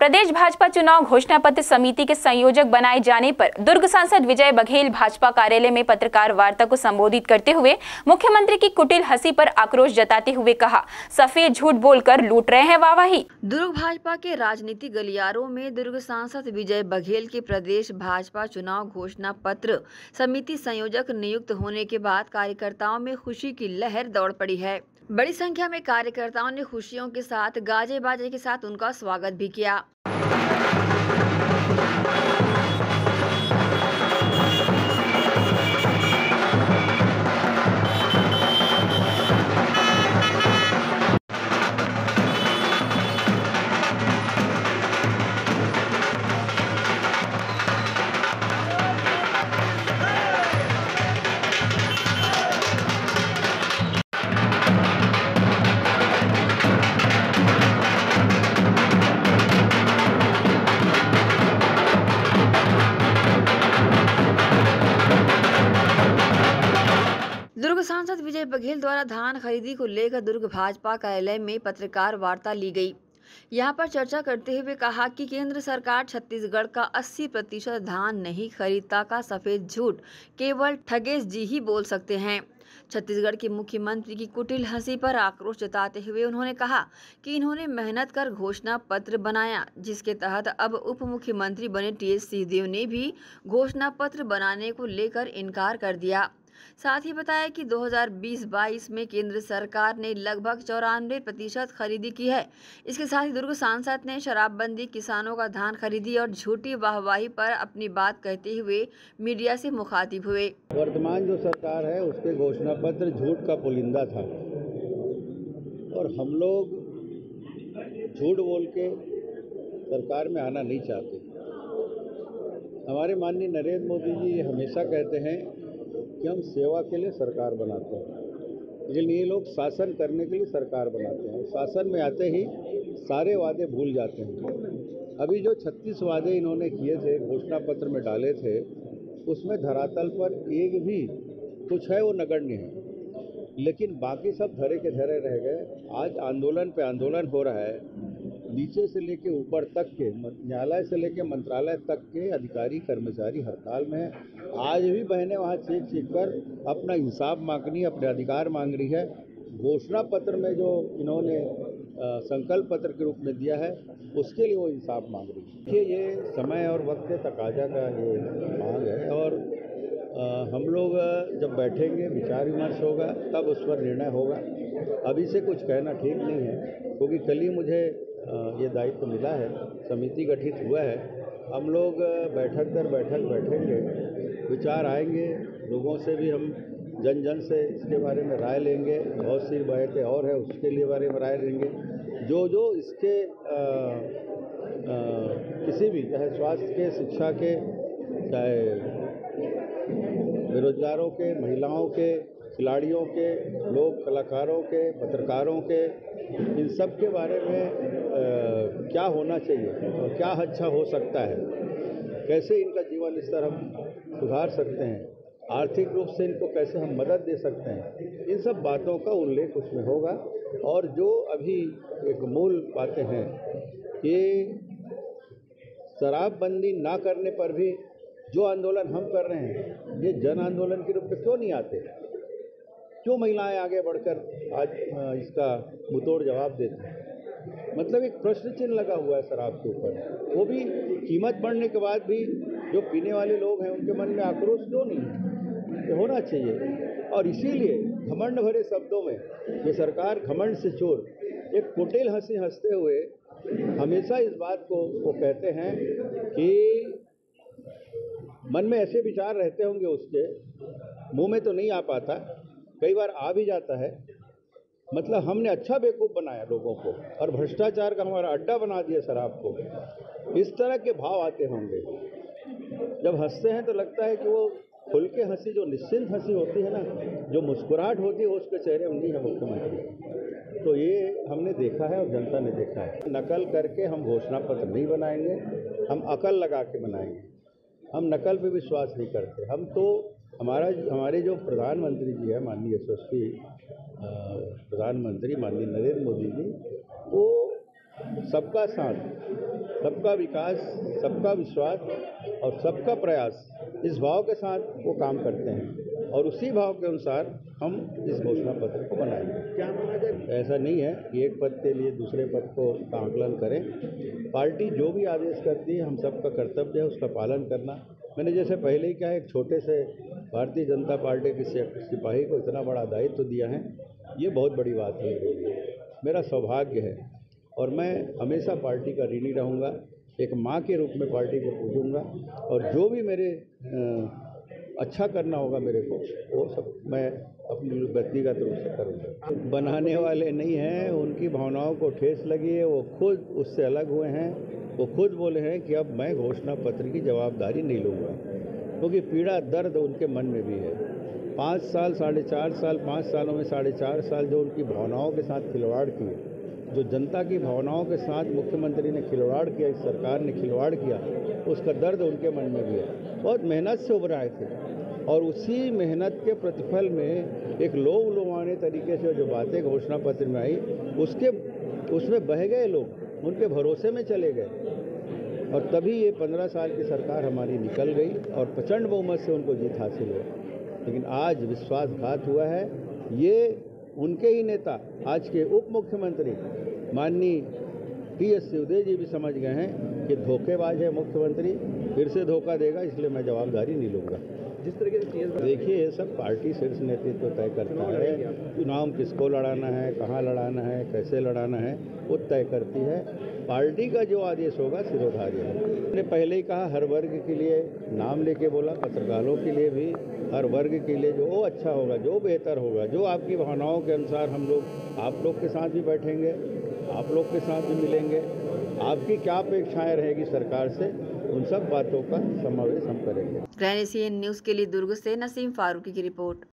प्रदेश भाजपा चुनाव घोषणा पत्र समिति के संयोजक बनाए जाने पर दुर्ग सांसद विजय बघेल भाजपा कार्यालय में पत्रकार वार्ता को संबोधित करते हुए मुख्यमंत्री की कुटिल हंसी पर आक्रोश जताते हुए कहा, सफेद झूठ बोलकर लूट रहे हैं वाहवाही। दुर्ग भाजपा के राजनीतिक गलियारों में दुर्ग सांसद विजय बघेल के प्रदेश भाजपा चुनाव घोषणा पत्र समिति संयोजक नियुक्त होने के बाद कार्यकर्ताओं में खुशी की लहर दौड़ पड़ी है। बड़ी संख्या में कार्यकर्ताओं ने खुशियों के साथ गाजे बाजे के साथ उनका स्वागत भी किया। दुर्ग सांसद विजय बघेल द्वारा धान खरीदी को लेकर दुर्ग भाजपा कार्यालय में पत्रकार वार्ता ली गई। यहां पर चर्चा करते हुए कहा कि केंद्र सरकार छत्तीसगढ़ का 80% धान नहीं खरीदता का सफेद झूठ केवल ठगेश जी ही बोल सकते हैं। छत्तीसगढ़ के मुख्यमंत्री की कुटिल हंसी पर आक्रोश जताते हुए उन्होंने कहा कि इन्होंने मेहनत कर घोषणा पत्र बनाया, जिसके तहत अब उप मुख्यमंत्री बने टीएस सिंहदेव ने भी घोषणा पत्र बनाने को लेकर इनकार कर दिया। साथ ही बताया कि 2020-22 में केंद्र सरकार ने लगभग 94% खरीदी की है। इसके साथ ही दुर्ग सांसद ने शराबबंदी, किसानों का धान खरीदी और झूठी वाहवाही पर अपनी बात कहते हुए मीडिया से मुखातिब हुए। वर्तमान जो सरकार है उसके घोषणा पत्र झूठ का पुलिंदा था और हम लोग झूठ बोल के सरकार में आना नहीं चाहते। हमारे माननीय नरेंद्र मोदी जी हमेशा कहते हैं कि हम सेवा के लिए सरकार बनाते हैं, लेकिन ये लोग शासन करने के लिए सरकार बनाते हैं। शासन में आते ही सारे वादे भूल जाते हैं। अभी जो 36 वादे इन्होंने किए थे, घोषणा पत्र में डाले थे, उसमें धरातल पर एक भी कुछ है वो नगण्य है, लेकिन बाकी सब धरे के धरे रह गए। आज आंदोलन पे आंदोलन हो रहा है, नीचे से लेके ऊपर तक के, न्यायालय से लेके मंत्रालय तक के अधिकारी कर्मचारी हड़ताल में है। आज भी बहनें वहाँ चीख कर अपना इंसाफ मांगनी, अपने अधिकार मांग रही है। घोषणा पत्र में जो इन्होंने संकल्प पत्र के रूप में दिया है, उसके लिए वो इंसाफ मांग रही है। देखिए, ये समय और वक्त के तकाजा का ये मांग है और हम लोग जब बैठेंगे, विचार विमर्श होगा, तब उस पर निर्णय होगा। अभी से कुछ कहना ठीक नहीं है, क्योंकि कल ही मुझे ये दायित्व मिला है, समिति गठित हुआ है। हम लोग बैठक दर बैठक बैठेंगे, विचार आएंगे, लोगों से भी हम जन जन से इसके बारे में राय लेंगे। बहुत सी बातें और है, उसके लिए बारे में राय लेंगे। जो जो इसके किसी भी, चाहे स्वास्थ्य के, शिक्षा के, चाहे बेरोजगारों के, महिलाओं के, खिलाड़ियों के, लोक कलाकारों के, पत्रकारों के, इन सब के बारे में क्या होना चाहिए और क्या अच्छा हो सकता है, कैसे इनका जीवन स्तर हम सुधार सकते हैं, आर्थिक रूप से इनको कैसे हम मदद दे सकते हैं, इन सब बातों का उल्लेख उसमें होगा। और जो अभी एक मूल बातें हैं कि शराबबंदी ना करने पर भी जो आंदोलन हम कर रहे हैं, ये जन आंदोलन के रूप में क्यों नहीं आते? क्यों महिलाएं आगे बढ़कर आज इसका मुंहतोड़ जवाब देती हैं? मतलब एक प्रश्न चिन्ह लगा हुआ है शराब के ऊपर। वो भी कीमत बढ़ने के बाद भी जो पीने वाले लोग हैं उनके मन में आक्रोश क्यों नहीं है? ये होना चाहिए। और इसीलिए घमंड भरे शब्दों में ये सरकार घमंड से चोर, एक कुटिल हंसी हंसते हुए हमेशा इस बात को वो कहते हैं कि मन में ऐसे विचार रहते होंगे, उसके मुंह में तो नहीं आ पाता, कई बार आ भी जाता है। मतलब हमने अच्छा बेवकूफ़ बनाया लोगों को और भ्रष्टाचार का हमारा अड्डा बना दिया शराब को। इस तरह के भाव आते होंगे। जब हंसते हैं तो लगता है कि वो खुल के हंसी, जो निश्चिंत हंसी होती है ना, जो मुस्कुराहट होती है, वो उसके चेहरे में नहीं है मुख्यमंत्री। तो ये हमने देखा है और जनता ने देखा है। नकल करके हम घोषणा पत्र नहीं बनाएंगे, हम अकल लगा के बनाएंगे। हम नकल पे विश्वास नहीं करते। हम तो हमारे जो प्रधानमंत्री जी है, माननीय यशस्वी प्रधानमंत्री माननीय नरेंद्र मोदी जी, वो सबका साथ, सबका विकास, सबका विश्वास और सबका प्रयास, इस भाव के साथ वो काम करते हैं और उसी भाव के अनुसार हम इस घोषणा पत्र को बनाएंगे। क्या माना जाए, ऐसा नहीं है कि एक पद के लिए दूसरे पद को का आकलन करें। पार्टी जो भी आदेश करती है हम सबका कर्तव्य है उसका पालन करना। मैंने जैसे पहले ही कहा, एक छोटे से भारतीय जनता पार्टी के सिपाही को इतना बड़ा दायित्व दिया है, ये बहुत बड़ी बात है। मेरा सौभाग्य है और मैं हमेशा पार्टी का ऋणी रहूँगा। एक माँ के रूप में पार्टी को पूजूंगा और जो भी मेरे अच्छा करना होगा मेरे को, वो सब मैं अपनी व्यक्तिगत रूप से करूँगा। बनाने वाले नहीं हैं, उनकी भावनाओं को ठेस लगी है, वो खुद उससे अलग हुए हैं। वो खुद बोले हैं कि अब मैं घोषणा पत्र की जवाबदारी नहीं लूँगा, क्योंकि पीड़ा दर्द उनके मन में भी है। 5 साल, 4.5 साल, 5 सालों में 4.5 साल जो उनकी भावनाओं के साथ खिलवाड़ किए, जो जनता की भावनाओं के साथ मुख्यमंत्री ने खिलवाड़ किया, इस सरकार ने खिलवाड़ किया, उसका दर्द उनके मन में भी है। बहुत मेहनत से उभर आए थे और उसी मेहनत के प्रतिफल में एक लोग लुभाने तरीके से जो बातें घोषणा पत्र में आई, उसमें बह गए लोग, उनके भरोसे में चले गए और तभी ये 15 साल की सरकार हमारी निकल गई और प्रचंड बहुमत से उनको जीत हासिल हुई। लेकिन आज विश्वासघात हुआ है। ये उनके ही नेता, आज के उप मुख्यमंत्री माननीय टी.एस. सिंहदेव जी भी समझ गए हैं कि धोखेबाज है मुख्यमंत्री, फिर से धोखा देगा, इसलिए मैं जवाबदारी नहीं लूँगा। जिस तरीके से देखिए, ये सब पार्टी शीर्ष नेतृत्व तय करता है। चुनाव किसको लड़ाना है, कहाँ लड़ाना है, कैसे लड़ाना है, वो तय करती है। पार्टी का जो आदेश होगा सिरोधार्य है। मैंने पहले ही कहा, हर वर्ग के लिए नाम लेके बोला, पत्रकारों के लिए भी, हर वर्ग के लिए जो अच्छा होगा, जो बेहतर होगा, जो आपकी भावनाओं के अनुसार हम लोग आप लोग के साथ भी बैठेंगे, आप लोग के साथ भी मिलेंगे। आपकी क्या अपेक्षाएं रहेगी सरकार से, उन सब बातों का समावेश हम करेंगे। ग्रैंड एशियन न्यूज़ के लिए दुर्ग से नसीम फारूकी की रिपोर्ट।